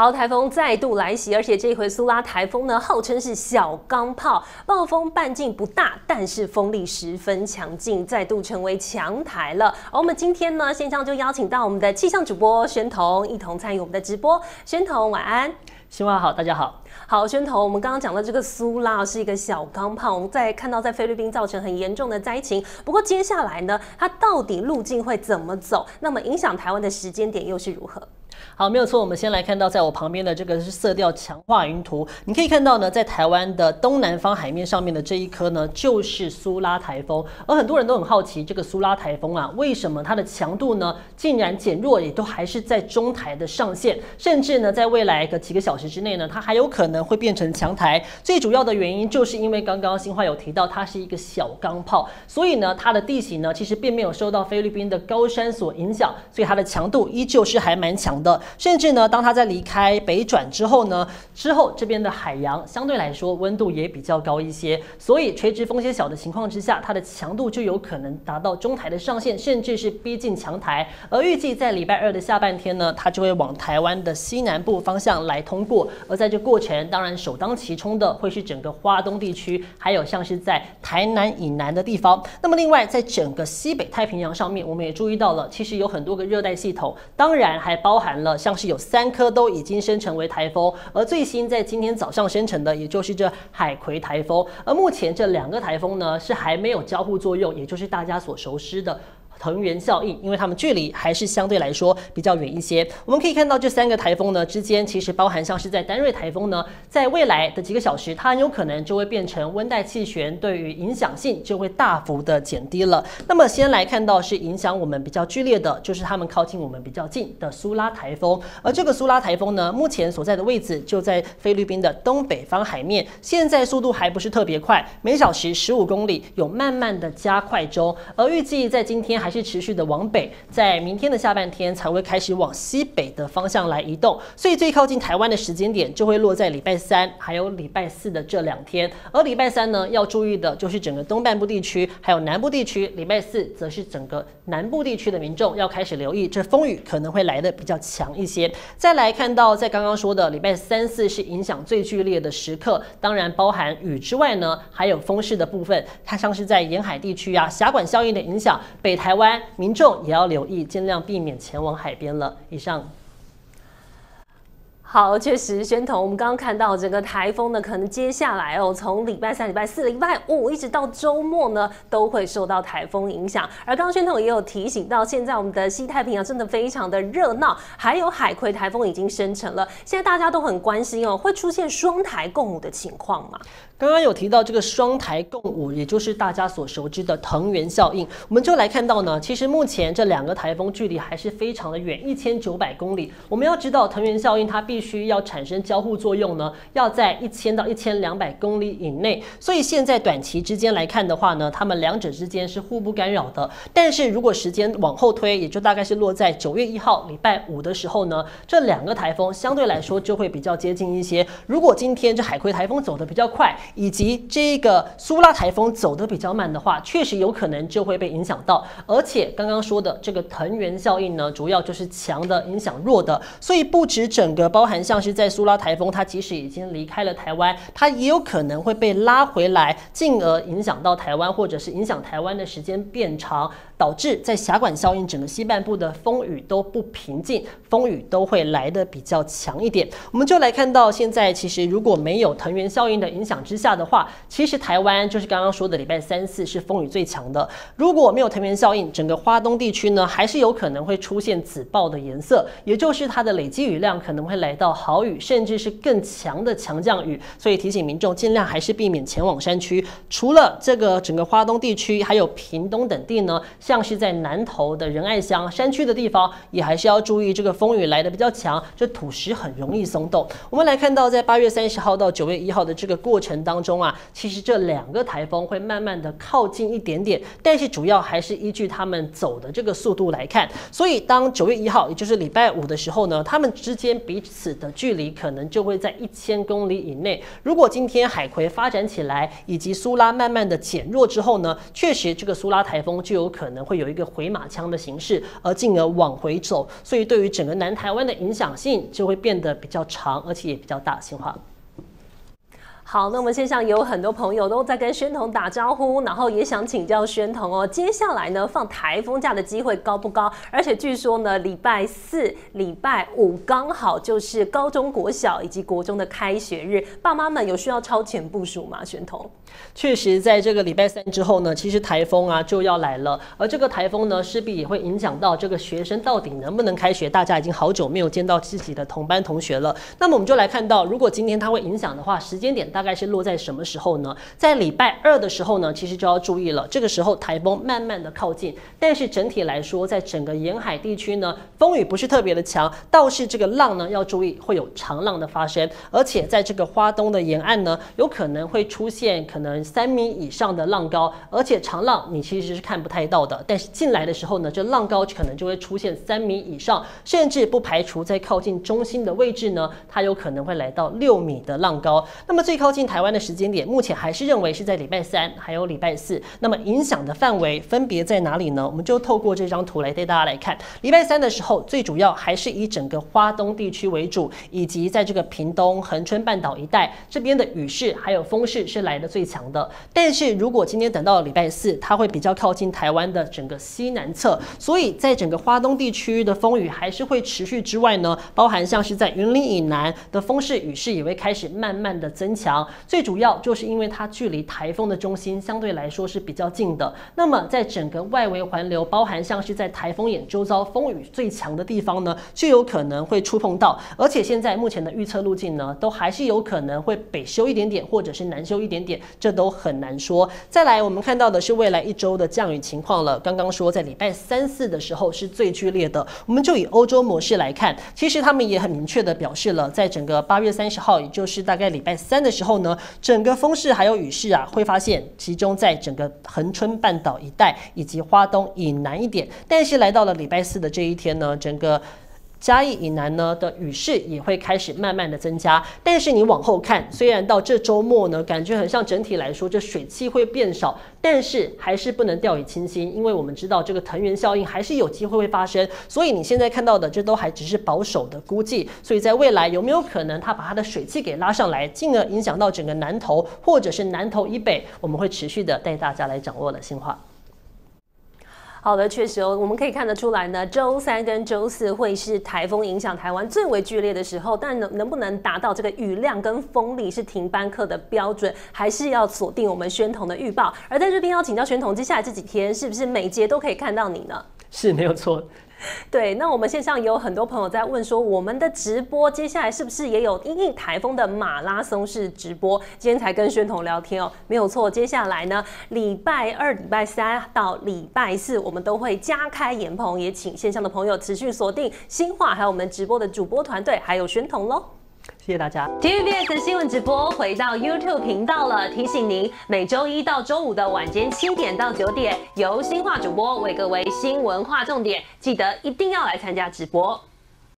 好，台风再度来袭，而且这回苏拉台风呢，号称是小钢炮，暴风半径不大，但是风力十分强劲，再度成为强台了。而我们今天呢，线上就邀请到我们的气象主播宣彤，一同参与我们的直播。宣彤，晚安。 新华好，大家好。 好，宣彤，我们刚刚讲的这个苏拉是一个小钢炮，我们看到在菲律宾造成很严重的灾情。不过接下来呢，它到底路径会怎么走？那么影响台湾的时间点又是如何？ 好，没有错。我们先来看到，在我旁边的这个是色调强化云图，你可以看到呢，在台湾的东南方海面上面的这一颗呢，就是苏拉台风。而很多人都很好奇，这个苏拉台风啊，为什么它的强度呢，竟然减弱，也都还是在中台的上限，甚至呢，在未来的几个小时之内呢，它还有可能会变成强台。最主要的原因就是因为刚刚新华有提到，它是一个小钢炮，所以呢，它的地形呢，其实并没有受到菲律宾的高山所影响，所以它的强度依旧是还蛮强的。甚至呢，当它在离开北转之后呢，这边的海洋相对来说温度也比较高一些，所以垂直风险小的情况之下，它的强度就有可能达到中台的上限，甚至是逼近强台。而预计在礼拜二的下半天呢，它就会往台湾的西南部方向来通过。而在这过程，当然首当其冲的会是整个花东地区，还有像是在台南以南的地方。那么另外，在整个西北太平洋上面，我们也注意到了，其实有很多个热带系统，当然还包含了像是有3颗都已经生成为台风，而最新在今天早上生成的，也就是这海葵台风。而目前这2个台风呢，是还没有交互作用，也就是大家所熟知的藤原效应，因为它们距离还是相对来说比较远一些。我们可以看到这3个台风呢之间，其实包含像是在丹瑞台风呢，在未来的几个小时，它很有可能就会变成温带气旋，对于影响性就会大幅的减低了。那么先来看到是影响我们比较剧烈的，就是它们靠近我们比较近的苏拉台风。而这个苏拉台风呢，目前所在的位置就在菲律宾的东北方海面，现在速度还不是特别快，每小时15公里，有慢慢的加快中。而预计在今天还是持续的往北，在明天的下半天才会开始往西北的方向来移动，所以最靠近台湾的时间点就会落在礼拜3还有礼拜4的这2天。而礼拜3呢，要注意的就是整个东半部地区还有南部地区，礼拜4则是整个南部地区的民众要开始留意，这风雨可能会来的比较强一些。再来看到在刚刚说的礼拜3、4是影响最剧烈的时刻，当然包含雨之外呢，还有风势的部分，它像是在沿海地区啊，峡管效应的影响，北台湾民众也要留意，尽量避免前往海边了。以上。 好，确实，宣彤，我们刚刚看到整个台风呢，可能接下来从礼拜3、礼拜4、礼拜5一直到周末呢，都会受到台风影响。而刚刚宣彤也有提醒到，现在我们的西太平洋真的非常的热闹，还有海葵台风已经生成了，现在大家都很关心会出现双台共舞的情况吗？ 刚刚有提到这个双台共舞，也就是大家所熟知的藤原效应，我们就来看到呢，其实目前这2个台风距离还是非常的远，1900公里。我们要知道藤原效应它必须要产生交互作用呢，要在1000到1200公里以内，所以现在短期之间来看的话呢，它们2者之间是互不干扰的。但是如果时间往后推，也就大概是落在9月1号礼拜5的时候呢，这2个台风相对来说就会比较接近一些。如果今天这海葵台风走得比较快，以及这个苏拉台风走得比较慢的话，确实有可能就会被影响到。而且刚刚说的这个藤原效应呢，主要就是强的影响弱的，所以不止整个包含像是在苏拉台风，它即使已经离开了台湾，它也有可能会被拉回来，进而影响到台湾，或者是影响台湾的时间变长，导致在峡管效应整个西半部的风雨都不平静，风雨都会来得比较强一点。我们就来看到现在，其实如果没有藤原效应的影响之下的话，其实台湾就是刚刚说的礼拜3、4是风雨最强的。如果没有藤原效应，整个花东地区呢，还是有可能会出现紫爆的颜色，也就是它的累积雨量可能会来到豪雨，甚至是更强的强降雨。所以提醒民众尽量还是避免前往山区。除了这个整个花东地区，还有屏东等地呢，像是在南投的仁爱乡山区的地方，也还是要注意这个风雨来的比较强，这土石很容易松动。我们来看到在8月30号到9月1号的这个过程当中啊，其实这2个台风会慢慢的靠近一点点，但是主要还是依据他们走的这个速度来看。所以当9月1号，也就是礼拜5的时候呢，他们之间彼此的距离可能就会在1000公里以内。如果今天海葵发展起来，以及苏拉慢慢的减弱之后呢，确实这个苏拉台风就有可能能会有一个回马枪的形式，而进而往回走，所以对于整个南台湾的影响性就会变得比较长，而且也比较大。新华。 好，那我们线上也有很多朋友都在跟宣彤打招呼，然后也想请教宣彤哦，接下来呢放台风假的机会高不高？而且据说呢，礼拜4、礼拜5刚好就是高中国小以及国中的开学日，爸妈们有需要超前部署吗？宣彤？ 确实，在这个礼拜3之后呢，其实台风啊就要来了，而这个台风呢，势必也会影响到这个学生到底能不能开学。大家已经好久没有见到自己的同班同学了，那么我们就来看到，如果今天它会影响的话，时间点大概是落在什么时候呢？在礼拜2的时候呢，其实就要注意了，这个时候台风慢慢的靠近，但是整体来说，在整个沿海地区呢，风雨不是特别的强，倒是这个浪呢要注意会有长浪的发生，而且在这个花东的沿岸呢，有可能会出现可能3米以上的浪高，而且长浪你其实是看不太到的，但是进来的时候呢，这浪高可能就会出现3米以上，甚至不排除在靠近中心的位置呢，它有可能会来到6米的浪高。那么最靠近台湾的时间点，目前还是认为是在礼拜3还有礼拜4。那么影响的范围分别在哪里呢？我们就透过这张图来带大家来看。礼拜3的时候，最主要还是以整个花东地区为主，以及在这个屏东、恒春半岛一带这边的雨势还有风势是来的最强的。但是如果今天等到了礼拜4，它会比较靠近台湾的整个西南侧，所以在整个花东地区的风雨还是会持续之外呢，包含像是在云林以南的风势雨势也会开始慢慢的增强。最主要就是因为它距离台风的中心相对来说是比较近的，那么在整个外围环流，包含像是在台风眼周遭风雨最强的地方呢，就有可能会触碰到。而且现在目前的预测路径呢，都还是有可能会北修一点点，或者是南修一点点，这都很难说。再来，我们看到的是未来1周的降雨情况了。刚刚说在礼拜3、4的时候是最剧烈的，我们就以欧洲模式来看，其实他们也很明确的表示了，在整个8月30号，也就是大概礼拜3的时候呢，整个风势还有雨势啊，会发现集中在整个恒春半岛一带以及花东以南一点。但是来到了礼拜4的这一天呢，整个嘉义以南呢的雨势也会开始慢慢的增加，但是你往后看，虽然到这周末呢，感觉很像整体来说这水汽会变少，但是还是不能掉以轻心，因为我们知道这个藤原效应还是有机会会发生，所以你现在看到的这都还只是保守的估计，所以在未来有没有可能它把它的水汽给拉上来，进而影响到整个南投或者是南投以北，我们会持续的带大家来掌握的新话。 好的，确实哦，我们可以看得出来呢，周3跟周4会是台风影响台湾最为剧烈的时候，但能不能达到这个雨量跟风力是停班课的标准，还是要锁定我们宣彤的预报。而在这边要请教宣彤，接下来这几天是不是每节都可以看到你呢？ 是没有错。 对，那我们线上也有很多朋友在问说，我们的直播接下来是不是也有因应台风的马拉松式直播？今天才跟宣彤聊天哦，没有错。接下来呢，礼拜2、礼拜3到礼拜4，我们都会加开延棚，也请线上的朋友持续锁定新化，还有我们直播的主播团队，还有宣彤喽。 谢谢大家。 TVBS 新闻直播回到 YouTube 频道了，提醒您每周1到周5的晚间7点到9点，由新化主播为各位新闻划重点，记得一定要来参加直播。